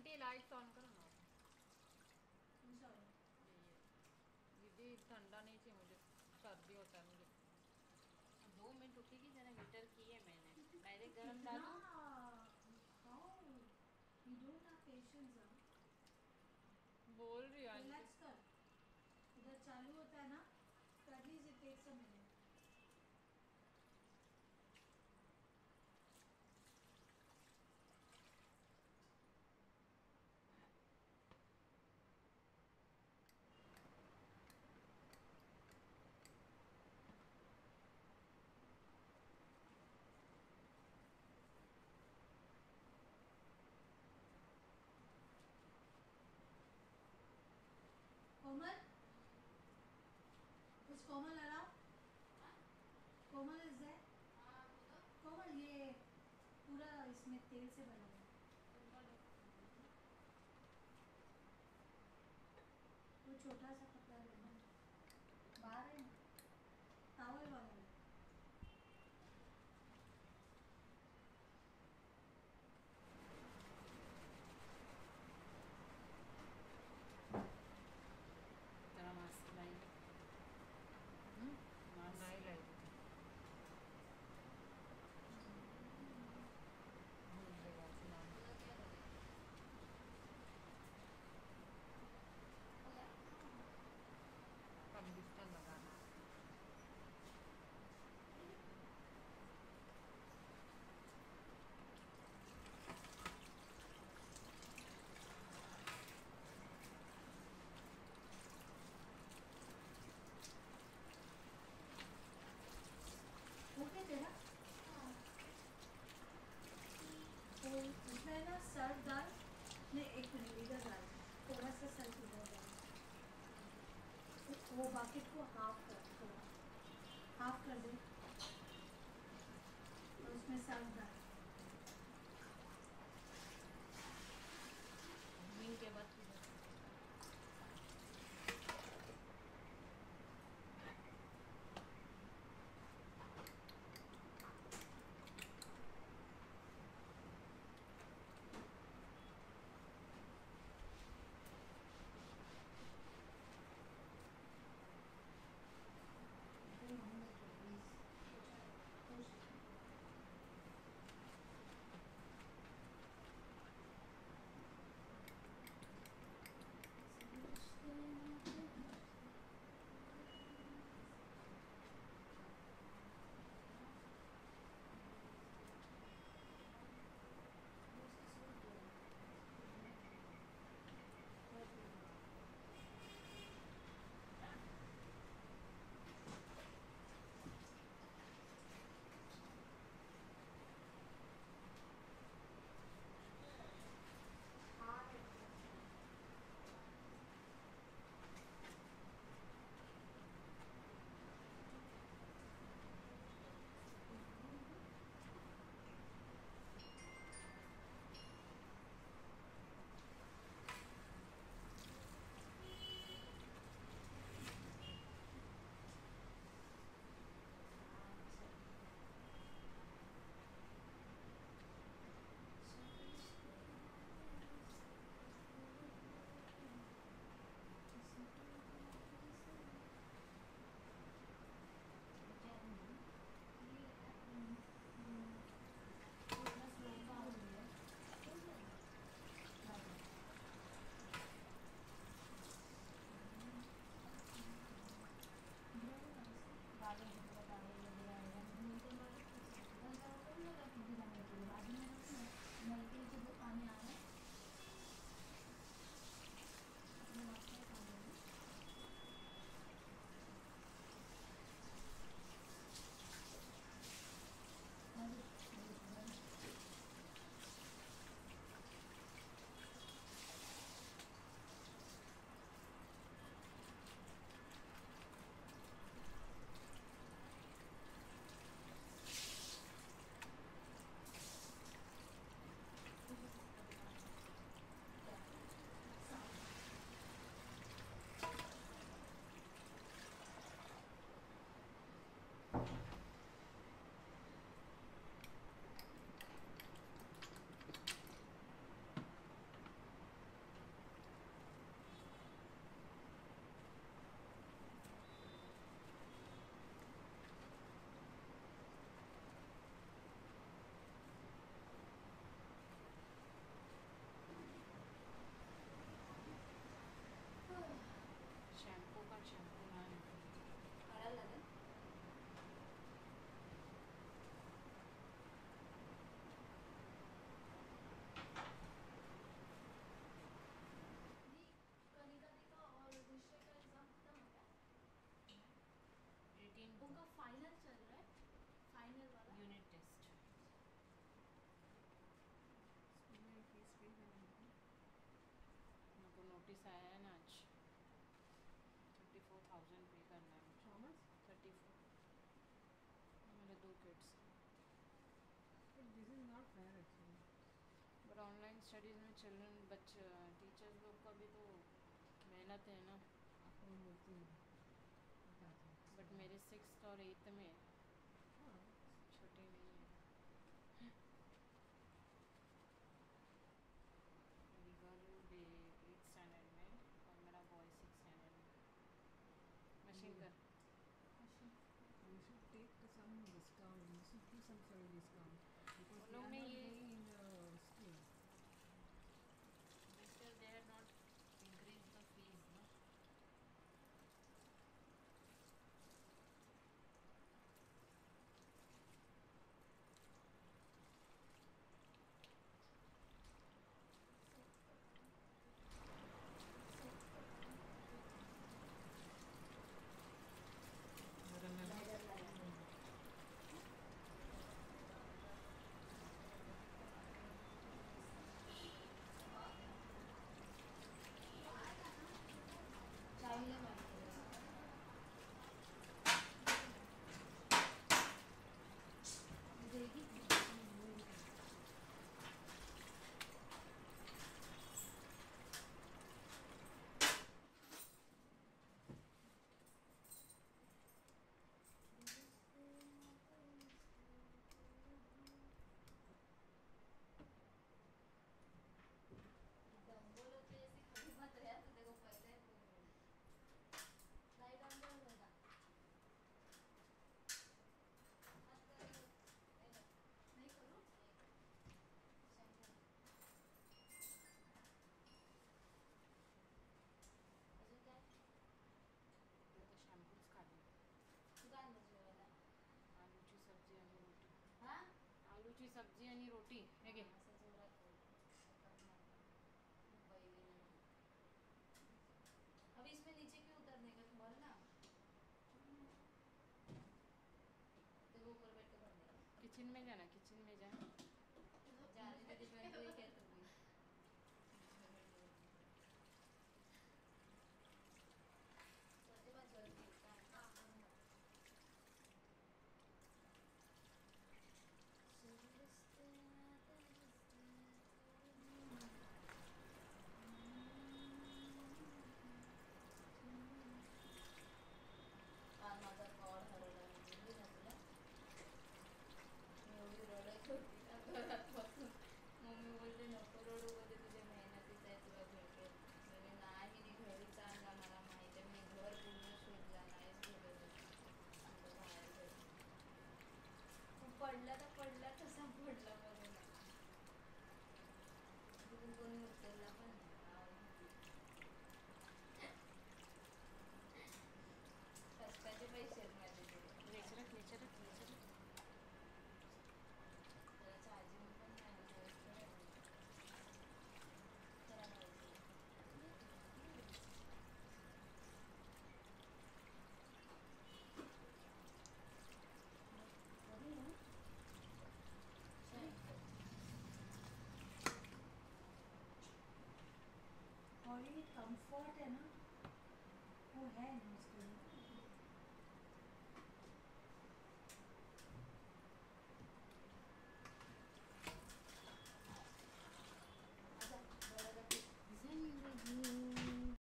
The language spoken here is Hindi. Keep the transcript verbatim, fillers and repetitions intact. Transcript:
आंटी लाइट्स ऑन करो ना। सॉरी दीदी ठंडा नहीं चाहिए मुझे, सर्दी होता है मुझे। दो मिनट रुकेगी जरा, हीटर की है मैंने, डायरेक्ट गरम डालूं? You don't have patience. बोल रही है आंटी। रिलैक्स कर, इधर चालू होता है ना, तो at least it takes a minute. Komal, is Komal around? Komal is there? Komal, ये पूरा इसमें तेल से बना है, वो छोटा सा कपड़ा लेना, बाहर है ना, टावल वाला है। तेरा मास्क लाई? मास्क नहीं लाई थी। कंडीशनर लगाना है। ओके तेरा तो उसमें ना सर्फ डाल, नहीं एक मिनट इधर डाल, थोड़ा सा सर्फ इधर डाल, वो बकेट को हाफ कर, थोड़ा हाफ कर दे और उसमें सर्फ डाल। मीन के बाद नोटिस आया है ना आज, थर्टी फोर थाउजेंड पे करना है मुझे। How much? थर्टी फोर, मेरे दो kids. But this is not fair actually. But online studies में चिल्ड्रन बच्चे टीचर्स लोग का भी तो मेहनत है ना। कौन बोलती है? बट मेरे सिक्स और एट्थ में, हाँ, छोटे नहीं है। मेरी गर्ल भी एट स्टैंडर्ड में और मेरा बॉय सिक्स स्टैंडर्ड में। मशीन कर। you should take some discount. You should do some sort of discount because उन they लोग are ने not ये going in the school. This year they had not increase the fees ना। शॅम्पूच खाली, आलूची सब्जी आणि रोटी। आलूची सब्जी आणि रोटी हे घे। अब इसमें नीचे क्यों उतरने का, बोल ना। देखो ऊपर बैठ के भरने का। किचन में जाना, किचन में जा। जाने दे, डिपेंड हुई क्या तू भी। सोचे बात जल्दी काम करना। काल माझा कॉर्ड हरवला, मी बोलली ना तुला, मी एवढी रडत होती ना घरात बसून. मम्मी बोलते नको रडू, बोलते तुझ्या मेहनतीचं आहे, तुला भेटेल. मी नाही, मी घरीच आणला, मला माहिती आहे, मी घर पूर्ण शोधला, नाहीच भेटत आमचं बाहेर भेटलं. पडला तर पडला, तसा पडला बरोबर. तिथून कोणी उचलला पण नाही. कष्टाचे पैसे आहेत माझे ते. नेचरच नेचरच नेचरच त्याला चार्जिंग पण नाही, जास्त आहे. त्याला पाहिजे. बॉडी में कंफर्ट है ना, वो है ना उसके लिए।